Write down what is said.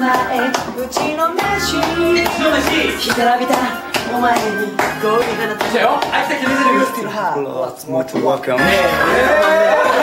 前うちの飯干からびたお前に恋に放たれたよ。秋田君見せるよ。 Let's move to welcome